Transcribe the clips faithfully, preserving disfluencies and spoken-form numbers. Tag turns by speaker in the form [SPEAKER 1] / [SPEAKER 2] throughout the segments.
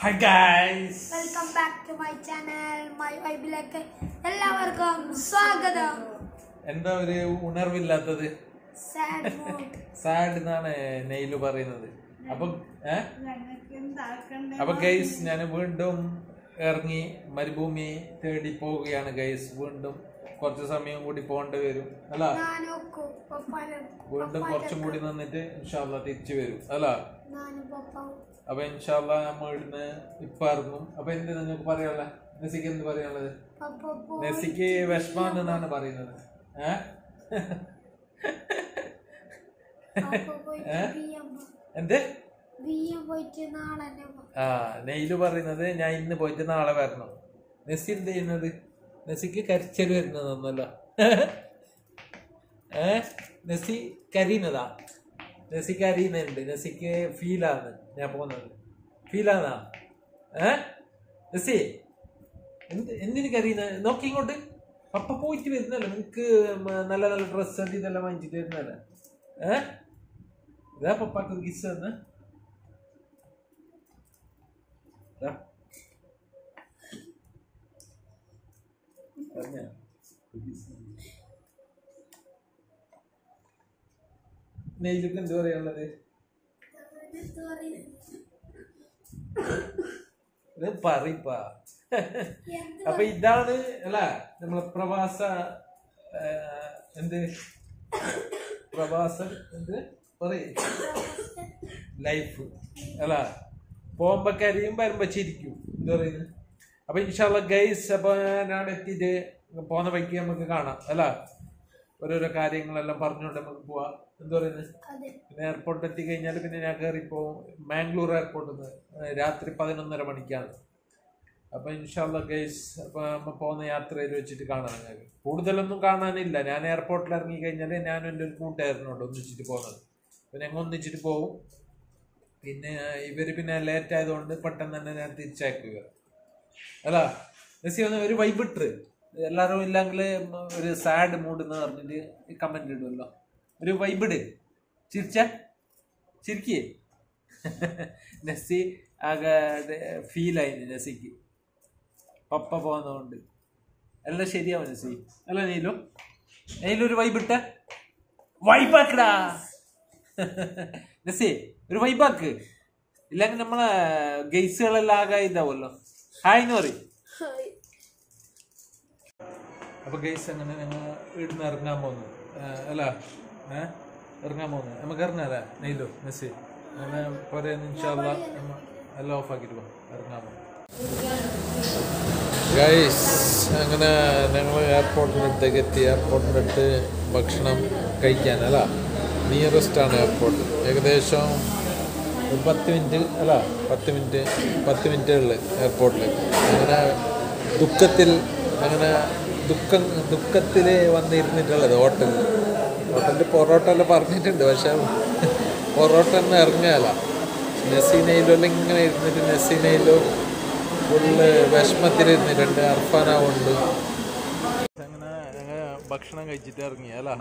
[SPEAKER 1] Hi guys!
[SPEAKER 2] Welcome back to my channel. My Bibilake. എല്ലാവർക്കും സ്വാഗതം.
[SPEAKER 1] എന്താ ഒരു ഉണർവില്ലാത്തത്?
[SPEAKER 2] Sad mood.
[SPEAKER 1] Sad എന്നാണ് നെയില് പറയുന്നത്. അപ്പോൾ ഏഹ് അപ്പോൾ ഗൈസ് ഞാൻ വീണ്ടും ഇറങ്ങി മരുഭൂമി തേടി പോവുകയാണ് ഗൈസ്. വീണ്ടും കുറച്ച് സമയം കൂടി പോകേണ്ടി വരും അല്ല, വീണ്ടും കുറച്ചും കൂടി നിന്നിട്ട് ഇൻഷാ അല്ലാഹ് തിരിച്ചു വരും അല്ല. അപ്പൊ ഇൻഷാ അല്ലാഹ് നമ്മൾ ഇവിടുന്ന് ഇപ്പൊ ഇറങ്ങും. അപ്പൊ എന്ത് നിങ്ങൾക്ക് പറയാനുള്ള നെസിക്ക് എന്ത് പറയാനുള്ളത്? നെസിക്ക് വിഷമാണെന്നാണ് പറയുന്നത്. ഏഹ് എന്ത് ആ നെയില് പറയുന്നത് ഞാൻ ഇന്ന് പോയിട്ട് നാളെ വരണം. നെസി എന്ത് ചെയ്യുന്നത്? നെസിക്ക് കരിച്ചൽ വരുന്നതൊന്നല്ല. ഏ നെസി കരിയുന്നതാ. നെസി കരിയുന്നുണ്ട്. നെസിക്ക് ഫീലാണ് ഞാൻ പോകുന്നത്. ഫീലാന്നാ ഏ നെസി എന്ത് എന്തിന് കരിയുന്നത്? നോക്കി ഇങ്ങോട്ട്. പപ്പ പോയിട്ട് വരുന്നല്ലോ, നിനക്ക് നല്ല നല്ല ഡ്രസ്സ് ഉണ്ട് ഇതെല്ലാം വാങ്ങിച്ചിട്ട് വരുന്നല്ലേ. ഏ ഇതാ പപ്പാക്ക് ഒരു കിസ് തന്നെ. നെയ്യിലേക്ക് എന്ത് പറയാനുള്ളത്? പറയിപ്പാ. അപ്പൊ ഇതാണ് അല്ല നമ്മളെ പ്രവാസ എന്ത് പ്രവാസം എന്ത് പറയും ലൈഫ് അല്ല. പോകുമ്പോ കരിയും വരുമ്പോ ചിരിക്കും എന്താ പറയുന്നത്. അപ്പൊ ഇൻഷാ അല്ലാഹ് ഗൈസ്, അപ്പൊ ഞാൻ എത്തിയിട്ട് പോകുന്ന വഴിക്ക് നമുക്ക് കാണാം അല്ല. ഓരോരോ കാര്യങ്ങളെല്ലാം പറഞ്ഞുകൊണ്ട് നമുക്ക് പോവാം. എന്താ പറയുന്നത്. പിന്നെ എയർപോർട്ട് എത്തി കഴിഞ്ഞാൽ പിന്നെ ഞാൻ കയറിപ്പോവും മാംഗ്ലൂർ എയർപോർട്ടിൽ നിന്ന്. രാത്രി പതിനൊന്നര മണിക്കാണ്. അപ്പൊ ഇൻഷാ അല്ലാഹ് ഗൈസ്, അപ്പൊ നമ്മ പോകുന്ന യാത്രയിൽ വെച്ചിട്ട് കാണാം. ഞങ്ങൾക്ക് കൂടുതലൊന്നും കാണാനില്ല. ഞാൻ എയർപോർട്ടിൽ ഇറങ്ങി കഴിഞ്ഞാൽ ഞാനും എൻ്റെ ഒരു കൂട്ടുകാരനോട് ഒന്നിച്ചിട്ട് പോകുന്നത്. അപ്പൊ ഞങ്ങൾ ഒന്നിച്ചിട്ട് പോവും. പിന്നെ ഇവര് പിന്നെ ലേറ്റ് ആയതുകൊണ്ട് പെട്ടെന്ന് തന്നെ ഞാൻ തിരിച്ചയക്കുക അല്ല. നെസി ഒരു വൈബിട്ട് എല്ലാവരും ഇല്ലെങ്കിൽ ഒരു സാഡ് മൂഡ് എന്ന് പറഞ്ഞിട്ട് കമന്റ് ഇടുമല്ലോ. ഒരു വൈബിട് ചിരിച്ച ചിരിക്കേ. നെസി ആകെ ഫീലായി. നെസിക്ക് പപ്പ പോകുന്നതുകൊണ്ട് എല്ലാം ശരിയാവും നെസി അല്ല. നെയ്ലോ നെയ്ലൊരു വൈബിട്ട വൈബാക്കടാ നെസി, ഒരു വൈബാക്ക്. ഇല്ലെങ്കിൽ നമ്മളെ ഗെയ്സുകളെല്ലാം ആകെ ഇതാവുമല്ലോ. ഹായ് എന്ന് പറയും. അപ്പൊ ഗെയ്സ് അങ്ങനെ ഞങ്ങൾ ഇവിടുന്ന് ഇറങ്ങാൻ പോകുന്നു അല്ല. ഏഹ് ഇറങ്ങാൻ പോകുന്നു. നമുക്ക് ഇറങ്ങാല്ലേ നെയ്ലോ നെസി? അങ്ങനെ പോരെ ഇൻഷാ അല്ലാഹ് എല്ലാം ഓഫ് ആക്കിയിട്ട് പോകും. ഇറങ്ങാൻ പോകും ഗൈസ്. അങ്ങനെ ഞങ്ങൾ എയർപോർട്ടിൻ്റെ അടുത്തേക്ക് എത്തി. എയർപോർട്ടിൻ്റെ അടുത്ത് ഭക്ഷണം കഴിക്കാനല്ല. നിയറസ്റ്റ് ആണ് എയർപോർട്ട്. ഏകദേശം ഒരു പത്ത് മിനിറ്റ് അല്ല പത്ത് മിനിറ്റ് പത്ത് മിനിറ്റേ ഉള്ളു എയർപോർട്ടിൽ. അങ്ങനെ ദുഃഖത്തിൽ അങ്ങനെ ദുഃഖം ദുഃഖത്തിൽ വന്നിരുന്നിട്ടുള്ളത് ഹോട്ടലിൽ. ഹോട്ടലിൽ പൊറോട്ട എല്ലാം പറഞ്ഞിട്ടുണ്ട്, പക്ഷെ പൊറോട്ട ഒന്നും ഇറങ്ങാല. നെസീനയിലും എല്ലാം ഇങ്ങനെ ഇരുന്നിട്ട് നെസീനയിലും ഫുള്ള് വിഷമത്തിലിരുന്നിട്ടുണ്ട്. അർഫാനാവുണ്ട്. അങ്ങനെ ഞങ്ങൾ ഭക്ഷണം കഴിച്ചിട്ട് ഇറങ്ങി അല്ല.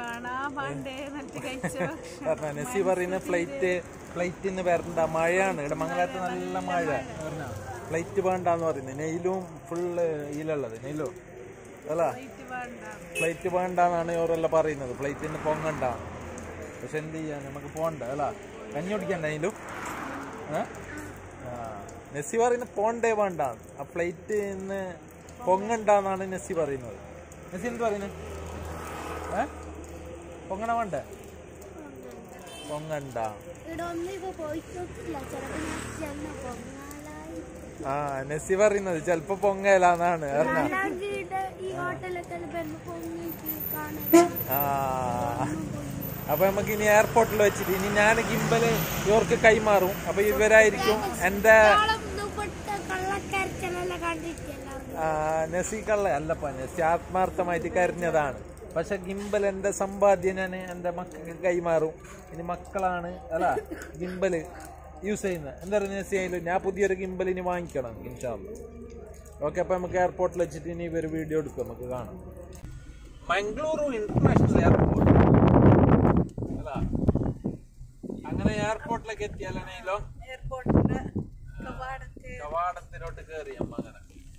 [SPEAKER 1] നെസി പറയുന്ന ഫ്ലൈറ്റ് ഫ്ലൈറ്റിന്ന് വരണ്ട, മഴയാണ് ഇവിടെ മംഗലാത്ത് നല്ല മഴ. ഫ്ലൈറ്റ് വേണ്ടെന്ന് പറയുന്നത്. നെയ്ലും ഫുള്ള് ഇതിലുള്ളത് നെയ്ലോ അല്ല. ഫ്ലൈറ്റ് വേണ്ടെന്നാണ് ഇവരെല്ലാം പറയുന്നത്. ഫ്ലൈറ്റിന് പൊങ്ങണ്ട. പക്ഷെ എന്ത് ചെയ്യാൻ, നമുക്ക് പോകണ്ട അല്ല. കഞ്ഞി കുടിക്കണ്ട നെയ്ലും. ഏഹ് നെസി പറയുന്നത് പോണ്ടേ വേണ്ട, ആ ഫ്ലൈറ്റ് ഇന്ന് പൊങ്ങണ്ടെന്നാണ് നെസി പറയുന്നത്. നെസി എന്ത് പറയുന്നത്? ഏ പൊങ്ങണ വേണ്ടേ? പൊങ്ങണ്ട. ആ നെസി പറയുന്നത് ചെലപ്പോ പൊങ്ങലാന്നാണ്. ആ അപ്പൊ നമുക്ക് ഇനി എയർപോർട്ടിൽ വെച്ചിട്ട് ഇനി ഞാൻ ഗിംബല് ഇവർക്ക് കൈമാറും. അപ്പൊ ഇവരായിരിക്കും എന്റെ നെസി കള്ള അല്ലപ്പ. നെസി ആത്മാർത്ഥമായിട്ട് കരഞ്ഞതാണ്. പക്ഷെ ഗിംബൽ എന്റെ സമ്പാദ്യം ഞാൻ എന്റെ മക്കൾക്ക് കൈമാറും. ഇനി മക്കളാണ് അല്ല ഗിംബല് യൂസ് ചെയ്യുന്നത്. എന്താ പറയുക നെസി ആയാലും ഞാൻ പുതിയൊരു ഗിംബൽ ഇനി വാങ്ങിക്കണം ഇൻഷാ അല്ലാഹ്. ഓക്കെ, അപ്പൊ നമുക്ക് എയർപോർട്ടിൽ വെച്ചിട്ട് ഇനി ഇവർ വീഡിയോ എടുക്കും, നമുക്ക് കാണാം. മംഗളൂരു ഇന്റർനാഷണൽ എയർപോർട്ട് അല്ല. അങ്ങനെ എയർപോർട്ടിലേക്ക് എത്തിയാലോ? എയർപോർട്ടിന്റെ കവാടത്തിലോട്ട് കയറി അമ്മ അങ്ങനെ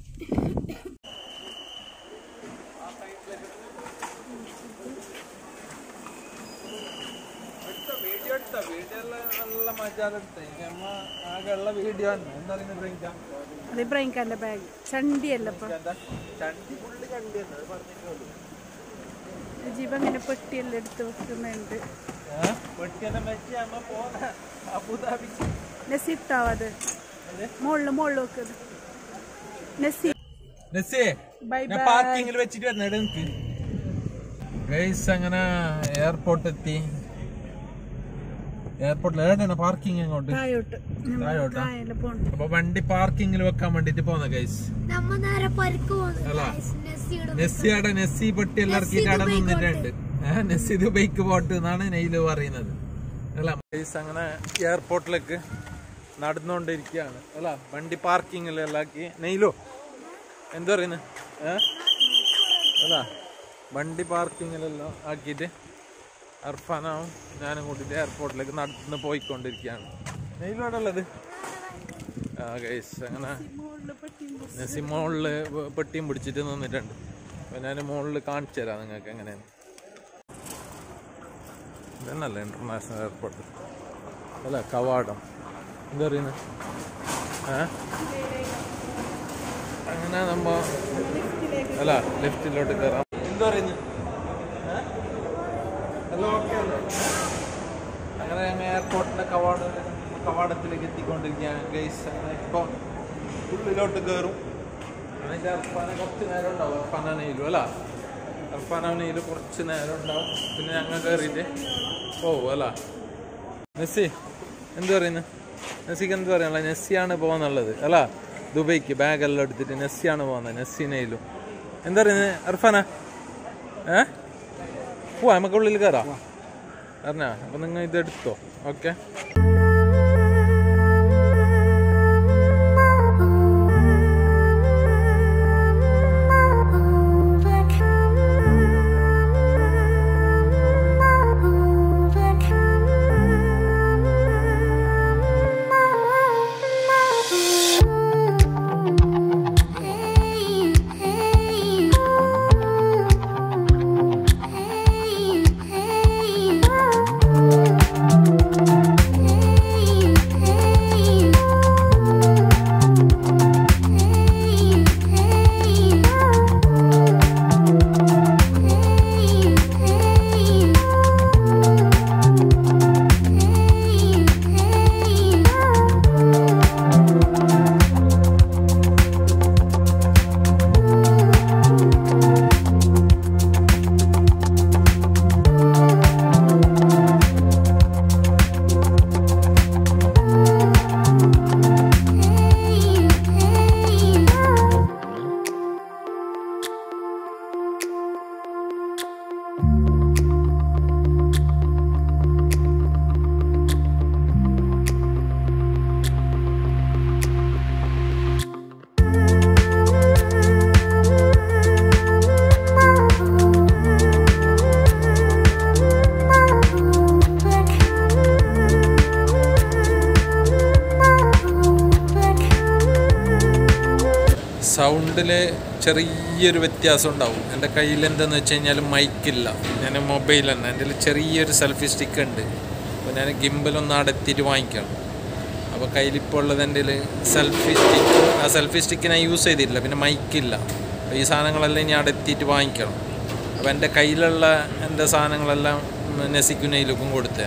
[SPEAKER 1] വീഡിയോ എടുത്ത വീഡിയോ എല്ലാം നല്ല മജാലെടുത്ത അമ്മ ആകെയുള്ള വീഡിയോ ആണ്. എന്താ പറയുന്നത്
[SPEAKER 2] ബാഗ് ചണ്ടിയല്ല
[SPEAKER 1] ചണ്ടി ഫുള്ള് ചണ്ടിയാണ് അത് പറഞ്ഞിട്ടുള്ളൂ.
[SPEAKER 2] ജീവ അങ്ങനെ പെട്ടിയെല്ലാം എടുത്ത് വെക്കുന്നുണ്ട്.
[SPEAKER 1] പെട്ടിയെല്ലാം വെച്ച് അമ്മ പോന്ന അബുദാബിക്ക്
[SPEAKER 2] നെസിട്ടാവത് മോളില് മോളില് വെക്കുന്നത് നെസി
[SPEAKER 1] നെസി പാർക്കിങ്ങിൽ വെച്ചിട്ട് വരുന്നത് എനിക്ക് ഗൈസ് അങ്ങനെ എയർപോർട്ട് എത്തി. എയർപോർട്ടിൽ ഏതാണ് പാർക്കിംഗ് അങ്ങോട്ട് താഴോട്ടാ. അപ്പൊ വണ്ടി പാർക്കിങ്ങിൽ വെക്കാൻ വേണ്ടിട്ട് പോന്ന ഗൈസ്. അല്ല നെസ്സിയുടെ നെസ്സി പെട്ടി എല്ലാവർക്കും അവിടെ നിന്നിട്ടുണ്ട്. നെസ്സി ദുബൈക്ക് പോട്ട് എന്നാണ് നെയ്ല് പറയുന്നത്. അല്ല ഗൈസ് അങ്ങനെ എയർപോർട്ടിലേക്ക് നടന്നുകൊണ്ടിരിക്കുകയാണ്. അല്ല വണ്ടി പാർക്കിങ്ങിലെല്ലാക്കി നെയ്ലോ എന്താ പറയുന്നത് അല്ല വണ്ടി പാർക്കിങ്ങിലെല്ലാം ആക്കിയിട്ട് അർഫാനാവും ഞാനും കൂട്ടിയിട്ട് എയർപോർട്ടിലേക്ക് നടന്ന് പോയിക്കൊണ്ടിരിക്കുകയാണ്. നെയ്ലോടെ ഉള്ളത് ആ ഗൈസ് അങ്ങനെ നെസി മോളില് പെട്ടിയും പിടിച്ചിട്ട് നിന്നിട്ടുണ്ട്. അപ്പൊ ഞാൻ മുകളിൽ കാണിച്ചു തരാം നിങ്ങൾക്ക് എങ്ങനെയാണ്. ഇതന്നല്ല ഇന്റർനാഷണൽ എയർപോർട്ട് അല്ല കവാടം എന്താ പറയുന്നത് അങ്ങനെ നമ്മ അല്ല ലെഫ്റ്റിലോട്ട് കയറാം. എന്താ പറയുന്നത് അങ്ങനെ ഞങ്ങൾ എയർപോർട്ടിന്റെ കവാട കവാടത്തിലേക്ക് എത്തിക്കൊണ്ടിരിക്കുകയാണ് ഗൈസ്. അങ്ങനെ ഇപ്പം ഉള്ളിലോട്ട് കയറും. അതിൻ്റെ അർഫാന കുറച്ച് നേരം ഉണ്ടാവും. അർഫാനയിലും അല്ല അർഫാനയിൽ കുറച്ച് നേരം ഉണ്ടാവും. പിന്നെ ഞങ്ങൾ കയറിയിട്ട് പോവും അല്ല. നെസ്സി എന്ത് പറയുന്നത് നെസ്സിക്ക് എന്ത് പറയാനുള്ള നെസ്സിയാണ് പോകുന്നുള്ളത് അല്ല ദുബൈക്ക് ബാഗെല്ലാം എടുത്തിട്ട് നെസ്സിയാണ് പോകുന്നത്. നെസ്സിനയിലും എന്താ പറയുന്നത് അർഫാന ഏ പോവാ നമുക്ക് ഉള്ളിൽ കയറാം അറിഞ്ഞാ. അപ്പൊ നിങ്ങൾ ഇതെടുത്തോ. ഓക്കെ സൗണ്ടിൽ ചെറിയൊരു വ്യത്യാസം ഉണ്ടാവും. എൻ്റെ കയ്യിൽ എന്താണെന്ന് വെച്ച് കഴിഞ്ഞാൽ മൈക്കില്ല. ഞാൻ മൊബൈൽ തന്നെ എൻ്റെ ചെറിയൊരു സെൽഫി സ്റ്റിക്ക് ഉണ്ട്. അപ്പോൾ ഞാൻ ഗിംബലൊന്ന് അടത്തിയിട്ട് വാങ്ങിക്കണം. അപ്പോൾ കയ്യിലിപ്പോൾ ഉള്ളത് എൻ്റെ സെൽഫി സ്റ്റിക്ക്. ആ സെൽഫി സ്റ്റിക്ക് ഞാൻ യൂസ് ചെയ്തിട്ടില്ല. പിന്നെ മൈക്കില്ല. അപ്പോൾ ഈ സാധനങ്ങളെല്ലാം ഇനി അടത്തിയിട്ട് വാങ്ങിക്കണം. അപ്പോൾ എൻ്റെ കയ്യിലുള്ള എൻ്റെ സാധനങ്ങളെല്ലാം നെസിക്കുന്നയിലേക്കും കൊടുത്തേ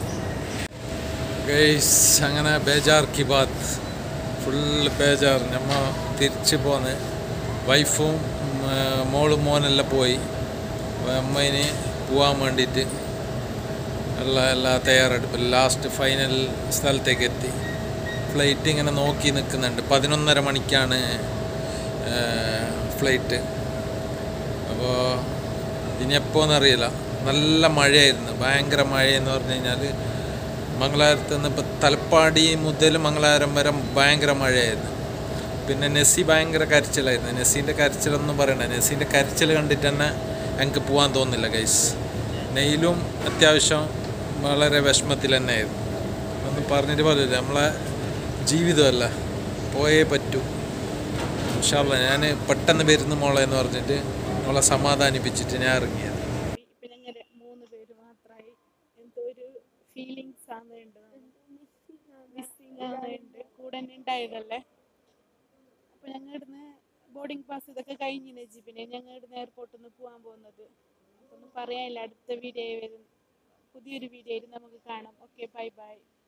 [SPEAKER 1] ഗൈസ്. അങ്ങനെ ബേജാർ കി ബാത് ഫുള്ള് ബേജാർ. നമ്മ തിരിച്ച് പോന്ന് വൈഫും മോളും മോനെല്ലാം പോയി. അമ്മയിന് പോകാൻ വേണ്ടിയിട്ട് എല്ലാ എല്ലാ തയ്യാറെടുപ്പ് ലാസ്റ്റ് ഫൈനൽ സ്ഥലത്തേക്ക് എത്തി. ഫ്ലൈറ്റ് ഇങ്ങനെ നോക്കി നിൽക്കുന്നുണ്ട്. പതിനൊന്നര മണിക്കാണ് ഫ്ലൈറ്റ്. അപ്പോൾ ഇനി എപ്പോന്നറിയില്ല. നല്ല മഴയായിരുന്നു, ഭയങ്കര മഴയെന്ന് പറഞ്ഞു കഴിഞ്ഞാൽ മംഗലാപുരത്ത് നിന്ന് ഇപ്പോൾ തലപ്പാടി മുതൽ മംഗലാപുരം വരെ ഭയങ്കര മഴയായിരുന്നു. പിന്നെ നെസ്സി ഭയങ്കര കരച്ചിലായിരുന്നു. നെസ്സിൻ്റെ കരച്ചിലൊന്നും പറയണ്ട. നെസ്സിൻ്റെ കരച്ചിൽ കണ്ടിട്ട് തന്നെ ഞങ്ങൾക്ക് പോകാൻ തോന്നില്ല ഗൈസ്. നെയ്ലും അത്യാവശ്യം വളരെ വിഷമത്തിൽ തന്നെ ആയിരുന്നു. ഒന്നും പറഞ്ഞിട്ട് പോലില്ല. നമ്മളെ ജീവിതമല്ല പോയേ പറ്റൂ. ഇൻഷാ അല്ലാ ഞാൻ പെട്ടെന്ന് വരുന്ന മോളെ എന്ന് പറഞ്ഞിട്ട് മോളെ സമാധാനിപ്പിച്ചിട്ട് ഞാൻ ഇറങ്ങിയത്.
[SPEAKER 3] ഇപ്പൊ ഞങ്ങൾ മൂന്ന് പേര് മാത്രമായി. എന്തോ ഒരു ഫീലിങ്സ് ആണ് വേണ്ടത്, മിസ്സിങ് ആണ് ഉണ്ട്. കൂടെ തന്നെ ഉണ്ടായതല്ലേ. അപ്പൊ ഞങ്ങൾ ഇവിടുന്ന് ബോർഡിംഗ് പാസ് ഇതൊക്കെ കഴിഞ്ഞിന് വെച്ച് പിന്നെ ഞങ്ങൾ ഇവിടുന്ന് എയർപോർട്ടിൽ നിന്ന് പോകാൻ പോകുന്നത്. ഒന്നും പറയാനില്ല. അടുത്ത വീഡിയോ വരും, പുതിയൊരു വീഡിയോയിൽ നമുക്ക് കാണാം. Okay, bye by.